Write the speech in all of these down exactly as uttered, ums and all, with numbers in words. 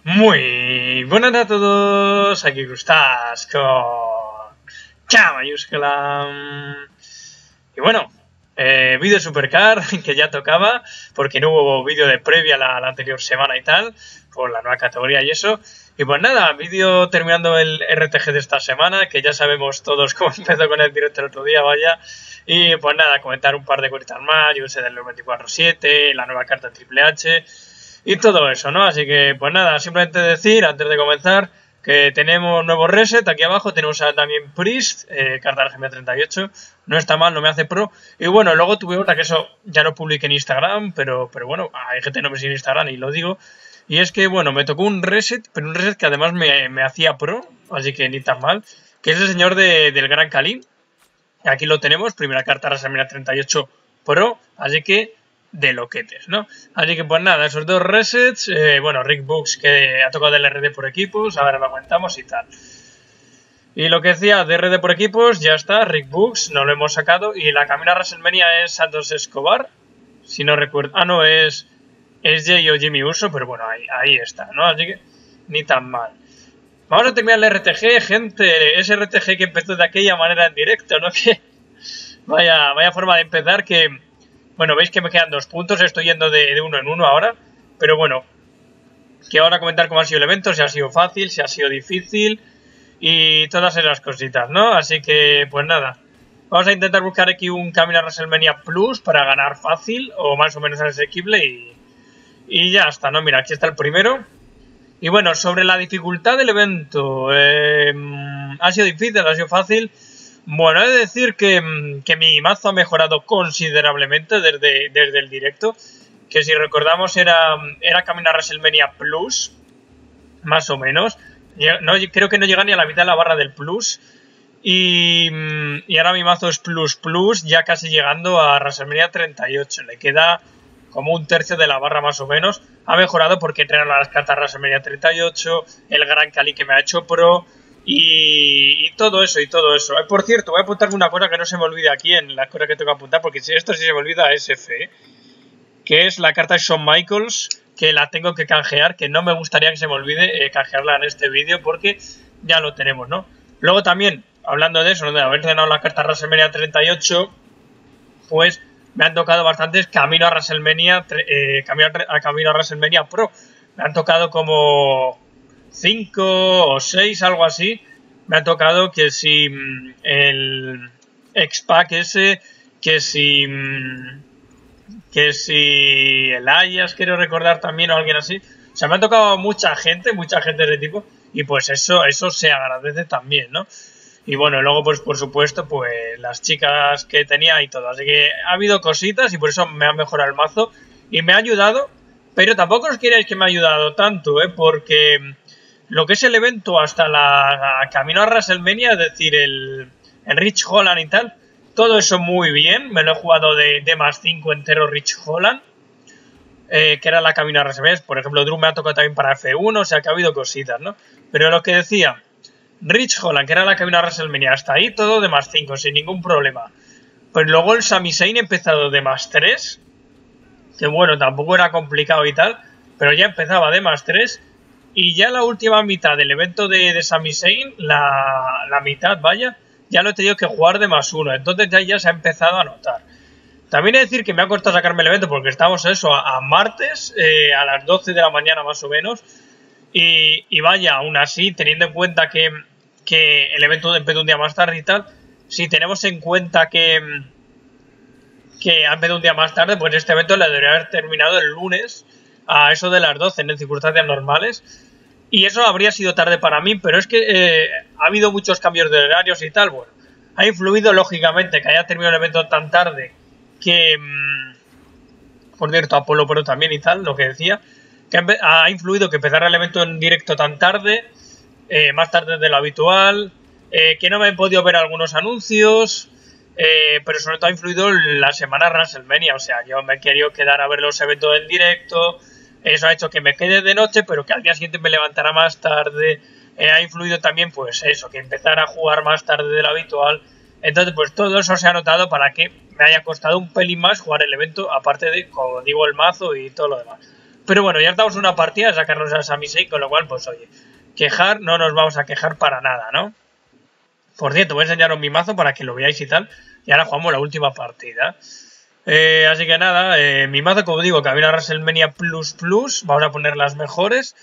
Muy buenas a todos, aquí Gustas con K mayúscula. Y bueno, eh, vídeo Supercar que ya tocaba, porque no hubo vídeo de previa la, la anterior semana y tal, por la nueva categoría y eso. Y pues nada, vídeo terminando el R T G de esta semana, que ya sabemos todos cómo empezó con el directo el otro día, vaya. Y pues nada, comentar un par de cositas más, yo sé del veinticuatro siete, la nueva carta Triple H y todo eso, ¿no? Así que pues nada, simplemente decir antes de comenzar que tenemos nuevo reset, aquí abajo tenemos a, también Priest, eh, carta de la G M treinta y ocho, no está mal, no me hace pro. Y bueno, luego tuve otra que eso ya no publiqué en Instagram, pero, pero bueno, hay gente que no me sigue en Instagram y lo digo. Y es que bueno, me tocó un reset, pero un reset que además me, me hacía pro, así que ni tan mal, que es el señor de, del Gran Khali. Aquí lo tenemos, primera carta WrestleMania treinta y ocho Pro, así que de loquetes, ¿no? Así que pues nada, esos dos resets, eh, bueno, Rick Books que ha tocado del R D por equipos, ahora lo aguantamos y tal. Y lo que decía de R D por equipos, ya está, Rick Books, no lo hemos sacado, y la camina a WrestleMania es Santos Escobar, si no recuerdo, ah no, es, es Jay o Jimmy Uso, pero bueno, ahí, ahí está, ¿no? Así que ni tan mal. Vamos a terminar el R T G, gente, ese R T G que empezó de aquella manera en directo, ¿no? Que vaya, vaya forma de empezar que... Bueno, veis que me quedan dos puntos, estoy yendo de, de uno en uno ahora, pero bueno, que ahora comentar cómo ha sido el evento, si ha sido fácil, si ha sido difícil y todas esas cositas, ¿no? Así que, pues nada, vamos a intentar buscar aquí un camino a WrestleMania Plus para ganar fácil o más o menos asequible y, y ya está, ¿no? Mira, aquí está el primero. Y bueno, sobre la dificultad del evento, eh, ha sido difícil, ha sido fácil. Bueno, he de decir que, que mi mazo ha mejorado considerablemente desde, desde el directo, que si recordamos era, era camino a WrestleMania Plus, más o menos. No, creo que no llega ni a la mitad de la barra del Plus. Y, y ahora mi mazo es Plus Plus, ya casi llegando a WrestleMania treinta y ocho. Le queda como un tercio de la barra más o menos. Ha mejorado porque entrenan las cartas WrestleMania treinta y ocho, el Gran Khali que me ha hecho pro... Y, y todo eso, y todo eso. Eh, por cierto, voy a apuntarme una cosa que no se me olvide aquí en las cosas que tengo que apuntar, porque esto sí se me olvida es F, ¿eh? Que es la carta de Shawn Michaels, que la tengo que canjear, que no me gustaría que se me olvide eh, canjearla en este vídeo, porque ya lo tenemos, ¿no? Luego también, hablando de eso, ¿no? De haber ganado la carta WrestleMania treinta y ocho, pues me han tocado bastantes camino a WrestleMania, eh, camino a, camino a WrestleMania Pro. Me han tocado como... cinco o seis, algo así. Me ha tocado que si el X-Pac ese, que si que si el Ayas, quiero recordar también, o alguien así. O sea, me ha tocado mucha gente, mucha gente de tipo, y pues eso, eso se agradece también, ¿no? Y bueno, luego pues por supuesto, pues las chicas que tenía y todo. Así que ha habido cositas y por eso me ha mejorado el mazo y me ha ayudado, pero tampoco os queráis que me ha ayudado tanto, ¿eh? Porque... lo que es el evento hasta la, la camino a WrestleMania, es decir, el, el Rich Holland y tal, todo eso muy bien. Me lo he jugado de, de más cinco entero Rich Holland, eh, que era la camino a WrestleMania. Por ejemplo, Drew me ha tocado también para F uno, o sea que ha habido cositas, ¿no? Pero lo que decía, Rich Holland, que era la camino a WrestleMania, hasta ahí todo de más cinco, sin ningún problema. Pues luego el Sami Zayn ha empezado de más tres, que bueno, tampoco era complicado y tal, pero ya empezaba de más tres. Y ya la última mitad del evento de, de Sami Zayn, la, la mitad, vaya, ya lo he tenido que jugar de más uno. Entonces ya, ya se ha empezado a notar. También he de decir que me ha costado sacarme el evento porque estamos eso a, a martes, eh, a las doce de la mañana más o menos. Y, y vaya, aún así, teniendo en cuenta que, que el evento empezó un día más tarde y tal, si tenemos en cuenta que, que ha empezado un día más tarde, pues este evento le debería haber terminado el lunes a eso de las doce en circunstancias normales, y eso habría sido tarde para mí, pero es que eh, ha habido muchos cambios de horarios y tal. Bueno, ha influido lógicamente que haya terminado el evento tan tarde, que mmm, por cierto Apolo Pro también y tal, lo que decía, que ha influido que empezara el evento en directo tan tarde, eh, más tarde de lo habitual, eh, que no me he podido ver algunos anuncios, eh, pero sobre todo ha influido la semana WrestleMania. O sea, yo me he querido quedar a ver los eventos en directo. Eso ha hecho que me quede de noche, pero que al día siguiente me levantara más tarde. Eh, ha influido también, pues eso, que empezara a jugar más tarde de lo habitual. Entonces, pues todo eso se ha notado para que me haya costado un pelín más jugar el evento, aparte de, como digo, el mazo y todo lo demás. Pero bueno, ya estamos en una partida de sacarnos a Sami Zayn, con lo cual, pues oye, quejar, no nos vamos a quejar para nada, ¿no? Por cierto, voy a enseñaros mi mazo para que lo veáis y tal. Y ahora jugamos la última partida. Eh, así que nada, eh, mi mazo, como digo, Camino a WrestleMania Plus Plus. Vamos a poner las mejores.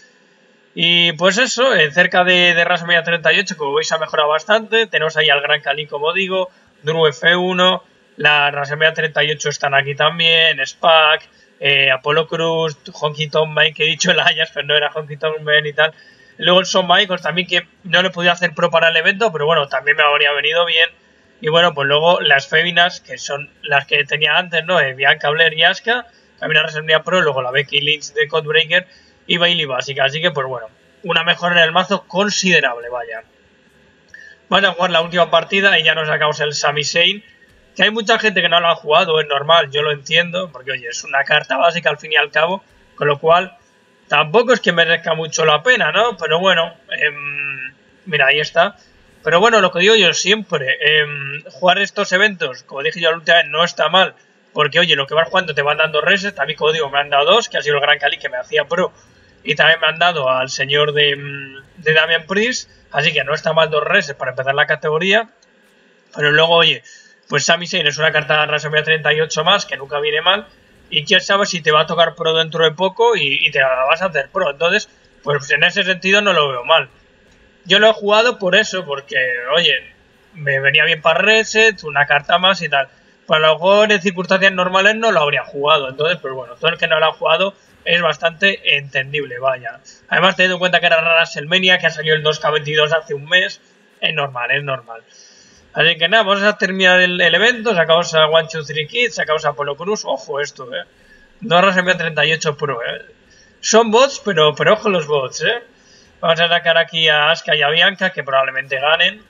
Y pues eso, eh, cerca de, de WrestleMania treinta y ocho, como veis, ha mejorado bastante. Tenemos ahí al Gran Khali, como digo, Drew F uno. La WrestleMania treinta y ocho están aquí también, Spack, eh, Apollo Crews, Honky Tonk Man, que he dicho el Ayas, pero no era Honky Tonk Man y tal. Luego el Shawn Michaels también, que no le podía hacer pro para el evento, pero bueno, también me habría venido bien. Y bueno, pues luego las féminas, que son las que tenía antes, ¿no? Eh, Bianca Blair y Asuka, también a WrestleMania Pro, luego la Becky Lynch de Codebreaker y Bayley básica. Así que pues bueno, una mejora en el mazo considerable, vaya. Vamos a jugar la última partida y ya nos sacamos el Sami Zayn. Que hay mucha gente que no lo ha jugado, es normal, yo lo entiendo, porque oye, es una carta básica al fin y al cabo, con lo cual tampoco es que merezca mucho la pena, ¿no? Pero bueno, eh, mira, ahí está. Pero bueno, lo que digo yo siempre, eh, jugar estos eventos, como dije yo la última vez, no está mal. Porque oye, lo que vas jugando te van dando reses, también como digo, me han dado dos, que ha sido el Gran Khali que me hacía pro. Y también me han dado al señor de, de Damian Priest, así que no está mal dos reses para empezar la categoría. Pero luego, oye, pues Sami Zayn es una carta de WrestleMania treinta y ocho más, que nunca viene mal. Y quién sabe si te va a tocar pro dentro de poco y, y te la vas a hacer pro. Entonces, pues en ese sentido no lo veo mal. Yo lo he jugado por eso, porque, oye, me venía bien para reset, una carta más y tal. Pues a lo mejor en circunstancias normales no lo habría jugado. Entonces, pues bueno, todo el que no lo ha jugado es bastante entendible, vaya. Además, teniendo en cuenta que era WrestleMania, que ha salido el dos K veintidós hace un mes, es normal, es normal. Así que nada, vamos a terminar el, el evento. Sacamos a one two three Kids, sacamos a Apollo Crews. Ojo esto, eh. No WrestleMania treinta y ocho Pro, eh. Son bots, pero, pero ojo los bots, eh. Vamos a sacar aquí a Asuka y a Bianca, que probablemente ganen.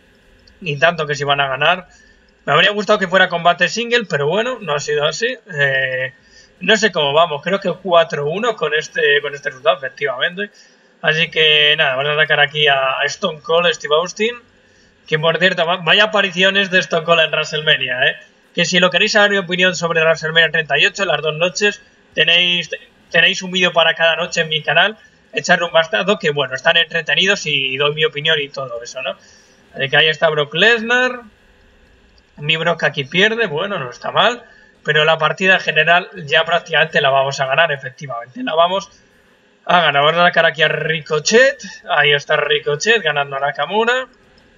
Ni tanto que si van a ganar. Me habría gustado que fuera combate single, pero bueno, no ha sido así. Eh, no sé cómo vamos, creo que cuatro uno con este, con este resultado, efectivamente. Así que nada, vamos a sacar aquí a, a Stone Cold, Steve Austin. Que por cierto, vaya apariciones de Stone Cold en WrestleMania, ¿eh? Que si lo queréis saber mi opinión sobre WrestleMania treinta y ocho, las dos noches, tenéis, tenéis un vídeo para cada noche en mi canal. Echarle un vistazo, que bueno, están entretenidos y doy mi opinión y todo eso, ¿no? Así que ahí está Brock Lesnar. Mi Brock aquí pierde, bueno, no está mal. Pero la partida en general ya prácticamente la vamos a ganar, efectivamente. La vamos a ganar. Vamos a sacar aquí a Ricochet. Ahí está Ricochet ganando a Nakamura.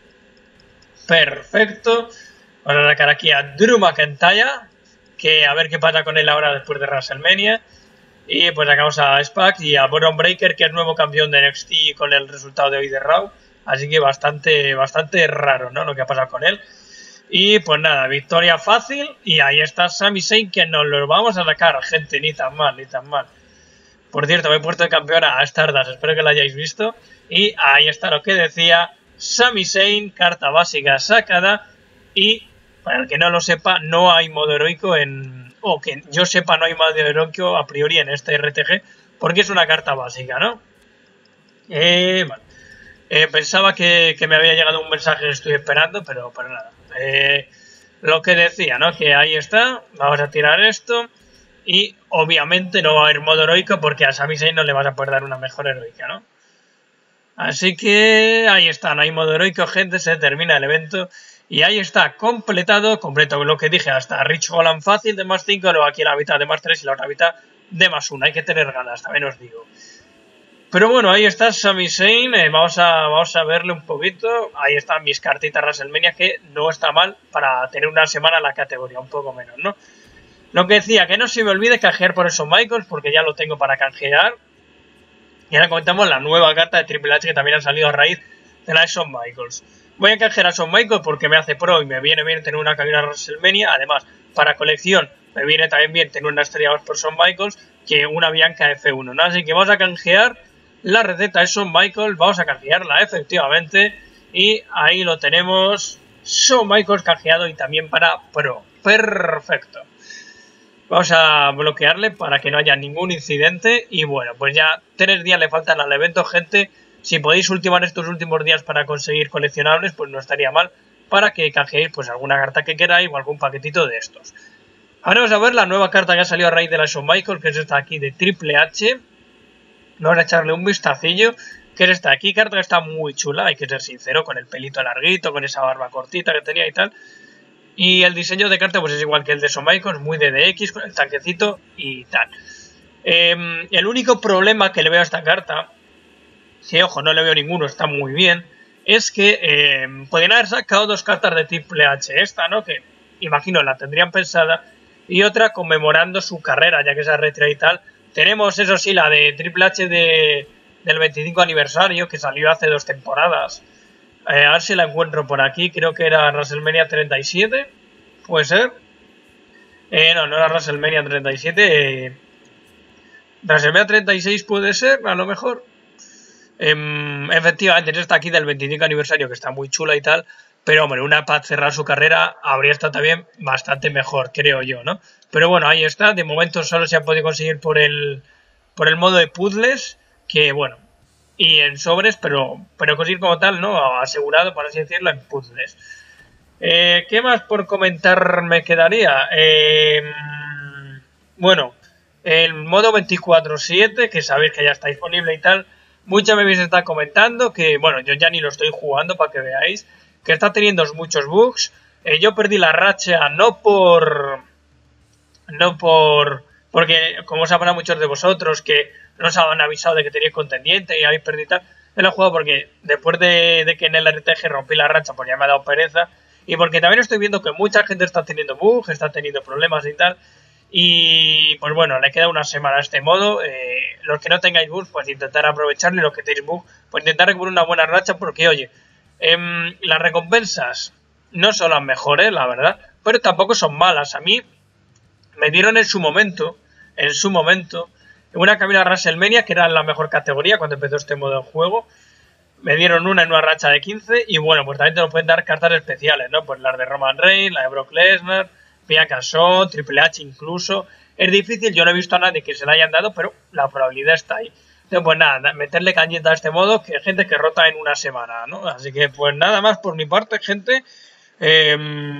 Perfecto. Vamos a sacar aquí a Drew McIntyre, que a ver qué pasa con él ahora después de WrestleMania. Y pues sacamos a Spack y a Bron Breakker, que es nuevo campeón de N X T con el resultado de hoy de Raw. Así que bastante, bastante raro, ¿no? Lo que ha pasado con él. Y pues nada, victoria fácil. Y ahí está Sami Zayn, que nos lo vamos a sacar, gente, ni tan mal, ni tan mal. Por cierto, me he puesto de campeona a Stardust, espero que lo hayáis visto. Y ahí está lo que decía Sami Zayn, carta básica sacada. Y para el que no lo sepa, no hay modo heroico en... O que yo sepa, no hay modo heroico a priori en este R T G, porque es una carta básica, ¿no? Eh, bueno. eh, pensaba que, que me había llegado un mensaje que estoy esperando, pero, pero nada. Eh, lo que decía, ¿no? Que ahí está, vamos a tirar esto. Y obviamente no va a haber modo heroico, porque a Sami Zayn no le vas a poder dar una mejor heroica, ¿no? Así que ahí está, no hay modo heroico, gente, se termina el evento. Y ahí está, completado, completo lo que dije, hasta Rich Holland fácil de más cinco, luego aquí la mitad de más tres y la otra mitad de más uno. Hay que tener ganas, también os digo. Pero bueno, ahí está Sami Zayn, eh, vamos, a, vamos a verle un poquito. Ahí están mis cartitas WrestleMania, que no está mal para tener una semana en la categoría, un poco menos, ¿no? Lo que decía, que no se me olvide canjear por esos Michaels, porque ya lo tengo para canjear. Y ahora comentamos la nueva carta de Triple H, que también ha salido a raíz de la de Shawn Michaels. Voy a canjear a Shawn Michaels porque me hace pro y me viene bien tener una cabina WrestleMania. Además, para colección me viene también bien tener una estrella más por Shawn Michaels que una Bianca F uno, ¿no? Así que vamos a canjear la receta de Shawn Michaels. Vamos a canjearla, efectivamente. Y ahí lo tenemos. Shawn Michaels canjeado y también para pro. Perfecto. Vamos a bloquearle para que no haya ningún incidente. Y bueno, pues ya tres días le faltan al evento, gente. Si podéis ultimar estos últimos días para conseguir coleccionables, pues no estaría mal para que canjeéis pues alguna carta que queráis o algún paquetito de estos. Ahora vamos a ver la nueva carta que ha salido a raíz de la Shawn Michaels, que es esta aquí de Triple H. Vamos a echarle un vistacillo, que es esta aquí, carta que está muy chula, hay que ser sincero, con el pelito larguito, con esa barba cortita que tenía y tal. Y el diseño de carta pues es igual que el de Shawn Michaels, muy D D X, con el tanquecito y tal. Eh, el único problema que le veo a esta carta, que ojo, no le veo ninguno, está muy bien, es que eh, podrían haber sacado dos cartas de Triple H. Esta, ¿no? Que imagino la tendrían pensada, y otra conmemorando su carrera, ya que se ha retirado y tal. Tenemos, eso sí, la de Triple H de, del veinticinco aniversario, que salió hace dos temporadas. Eh, a ver si la encuentro por aquí, creo que era WrestleMania treinta y siete, ¿puede ser? Eh, no, no era WrestleMania treinta y siete, eh, WrestleMania treinta y seis puede ser, a lo mejor. Eh, efectivamente, esta aquí del veinticinco aniversario, que está muy chula y tal. Pero, hombre, una para cerrar su carrera habría estado también bastante mejor, creo yo, ¿no? Pero bueno, ahí está. De momento solo se ha podido conseguir por el, por el modo de puzzles, que bueno, y en sobres, pero, pero conseguir como tal, ¿no? Asegurado, por así decirlo, en puzzles. Eh, ¿Qué más por comentar me quedaría? Eh, bueno, el modo veinticuatro siete, que sabéis que ya está disponible y tal. Muchos me habéis estado comentando que, bueno, yo ya ni lo estoy jugando para que veáis, que está teniendo muchos bugs. Eh, yo perdí la racha no por... No por... Porque, como sabrán muchos de vosotros, que no os han avisado de que tenéis contendiente y habéis perdido y tal. Me lo he jugado porque después de, de que en el R T G rompí la racha, pues ya me ha dado pereza. Y porque también estoy viendo que mucha gente está teniendo bugs, está teniendo problemas y tal. Y pues bueno, le queda una semana a este modo. Eh, los que no tengáis bugs, pues intentar aprovecharlo. Y los que tenéis bugs, pues intentar recuperar una buena racha. Porque, oye, eh, las recompensas no son las mejores, la verdad, pero tampoco son malas. A mí me dieron en su momento, en su momento, una cabina WrestleMania, que era la mejor categoría cuando empezó este modo de juego. Me dieron una en una racha de quince. Y bueno, pues también te nos pueden dar cartas especiales, ¿no? Pues las de Roman Reigns, la de Brock Lesnar, Bianca Shaw, Triple H incluso. Es difícil, yo no he visto a nadie que se la hayan dado, pero la probabilidad está ahí. Entonces, pues nada, meterle cañeta a este modo, que hay gente que rota en una semana, ¿no? Así que, pues nada más por mi parte, gente. Eh,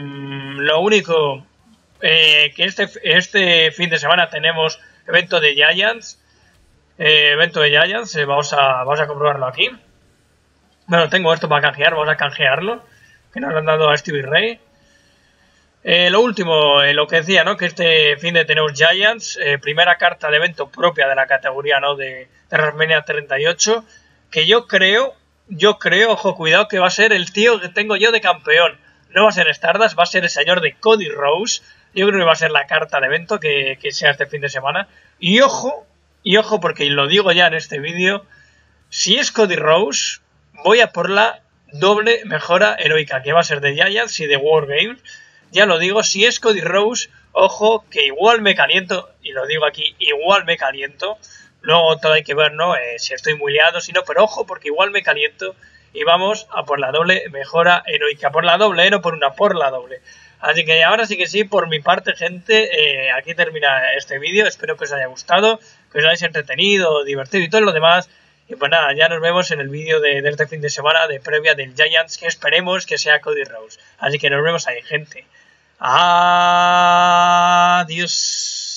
lo único, eh, que este, este fin de semana tenemos evento de Giants. Eh, evento de Giants, eh, vamos, a, vamos a comprobarlo aquí. Bueno, tengo esto para canjear, vamos a canjearlo, que nos lo han dado a Stevie Ray. Eh, lo último, eh, lo que decía, ¿no? Que este fin de tenemos Giants, eh, primera carta de evento propia de la categoría, ¿no? De, de WrestleMania treinta y ocho, que yo creo, yo creo, ojo, cuidado, que va a ser el tío que tengo yo de campeón. No va a ser Stardust, va a ser el señor de Cody Rhodes. Yo creo que va a ser la carta de evento que, que sea este fin de semana. Y ojo, y ojo, porque lo digo ya en este vídeo, si es Cody Rhodes, voy a por la doble mejora heroica, que va a ser de Giants y de Wargames. Ya lo digo, si es Cody Rhodes, ojo, que igual me caliento, y lo digo aquí, igual me caliento. Luego todo hay que ver, ¿no? Eh, si estoy muy liado, si no, pero ojo, porque igual me caliento. Y vamos a por la doble mejora heroica. Por la doble, ¿eh? No por una, por la doble. Así que ahora sí que sí, por mi parte, gente, eh, aquí termina este vídeo. Espero que os haya gustado, que os hayáis entretenido, divertido y todo lo demás. Y pues nada, ya nos vemos en el vídeo de, de este fin de semana de previa del Giants, que esperemos que sea Cody Rhodes. Así que nos vemos ahí, gente. Adiós.